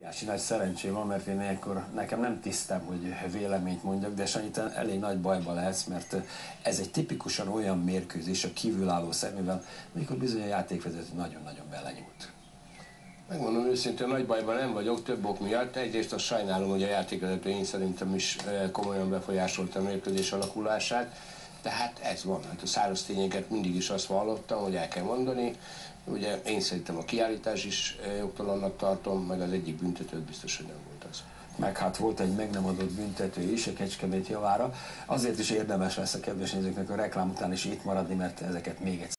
Nagy szerencsém van, mert én ilyenkor nekem nem tisztem, hogy véleményt mondjak, de Sanyi, te elég nagy bajba lehetsz, mert ez egy tipikusan olyan mérkőzés a kívülálló szemével, amikor bizony a játékvezető nagyon-nagyon belenyúlt. Megmondom őszintén, nagy bajban nem vagyok, több ok miatt. Egyrészt azt sajnálom, hogy a játékvezető én szerintem is komolyan befolyásolta a mérkőzés alakulását. Tehát ez van, hát a száraz tényeket mindig is azt vallottam, hogy el kell mondani. Ugye én szerintem a kiállítás is jogtalannak tartom, meg az egyik büntetőt biztos, hogy nem volt az. Meg hát volt egy meg nem adott büntető is a Kecskemét javára. Azért is érdemes lesz a kedves nézőknek a reklám után is itt maradni, mert ezeket még egyszer